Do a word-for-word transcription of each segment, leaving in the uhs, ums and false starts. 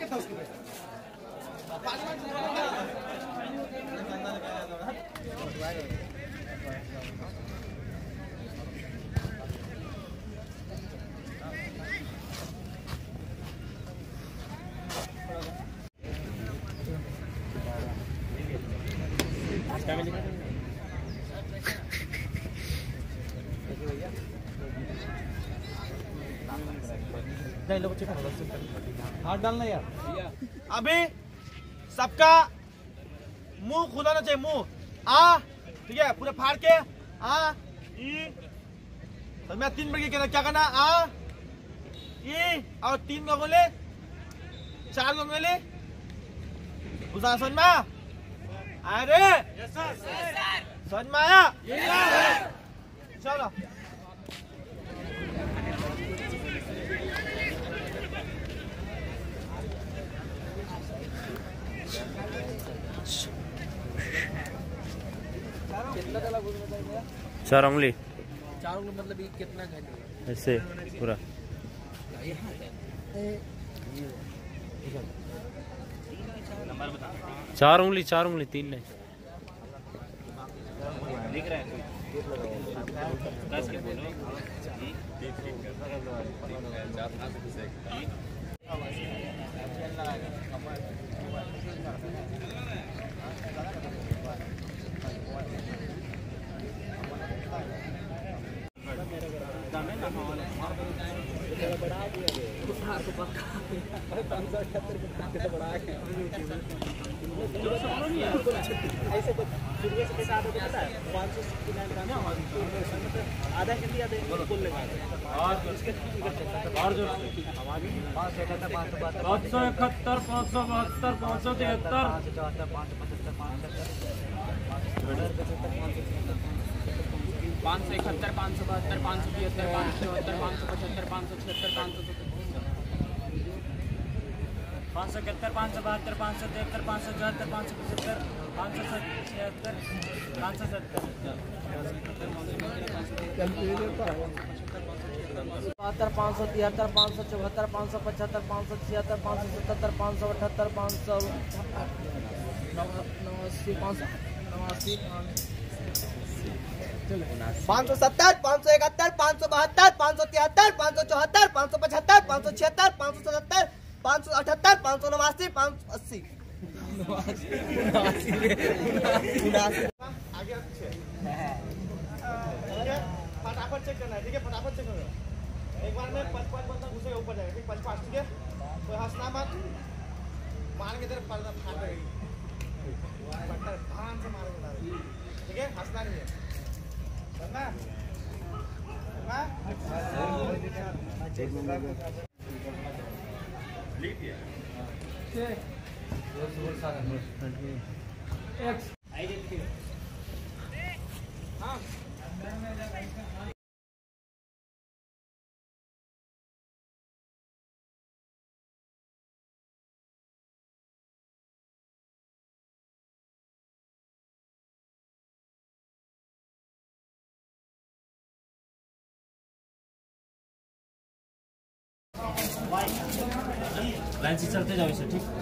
हाथ डालना यार। अभी सबका मुंह खुला ना चाहिए, मुंह आ, ठीक है, पूरे फाड़ के आ ई। तो मैं तीन बार क्या क्या करना, आ ई और तीन गंगोले, चार गंगोले, उसा समझ में आया रे? समझ में आया? चलो चार उंगली, चार उंगली मतलब ये कितना घंटे ऐसे पूरा चार उंगली, चार उंगली, तीन नहीं। दिख रहा है ऐसे तो शुरू से पैसा आता है पाँच सौ आधा के लिए और जो पाँच सौ इकहत्तर, पाँच सौ इकहत्तर, पाँच सौ बहत्तर, पाँच सौ तिहत्तर, पाँच सौ चौहत्तर, पाँच सौ पचहत्तर, पाँच सौ इकहत्तर, पाँच सौ बहत्तर, पाँच सौ तिहत्तर, पाँच सौ चौहत्तर, पाँच सौ पचहत्तर, पाँच सौ छिहत्तर, पाँच सौ पाँच सौ इकहत्तर, पाँच सौ बहत्तर, पाँच सौ तिहत्तर, पाँच सौ चौहत्तर, पाँच सौ पचहत्तर, पाँच सौ छिहत्तर, पाँच सौ सत्तर, बहत्तर, पाँच सौ तिहत्तर, पाँच सौ चौहत्तर, पाँच सौ पचहत्तर, पाँच सौ छिहत्तर, पाँच सौ सतहत्तर, पाँच सौ अठहत्तर, पाँच सौ नवासी, पाँच सौ नवासी, पाँच सौ सत्तर, पाँच सौ इकहत्तर, पाँच सौ बहत्तर, पाँच सौ तिहत्तर, पाँच सौ चौहत्तर, पाँच सौ पचहत्तर, पाँच सौ छिहत्तर, पाँच सौ सतहत्तर, पाँच सौ अठहत्तर, पाँच सौ नवासी, पाँच सौ अस्सी। आगे फटाफट चेक करना है, ठीक है, फटाफट चेक करो। एक बार में पचपन बंदा घुसेगा ऊपर जाएगा, ठीक, पचपन, ठीक है, कोई हंसना मत, मार के तेरे पर्दा फाड़ देगी, पत्थर ध्यान से मारोगे, ठीक है, हंसना नहीं है, करना हाँ लाइन से चलते जाओ इसे, ठीक।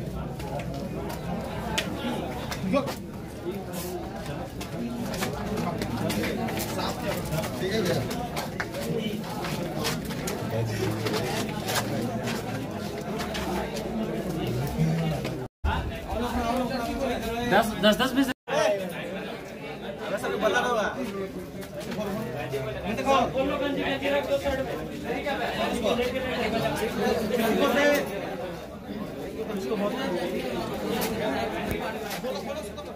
दस दस दस में से इसको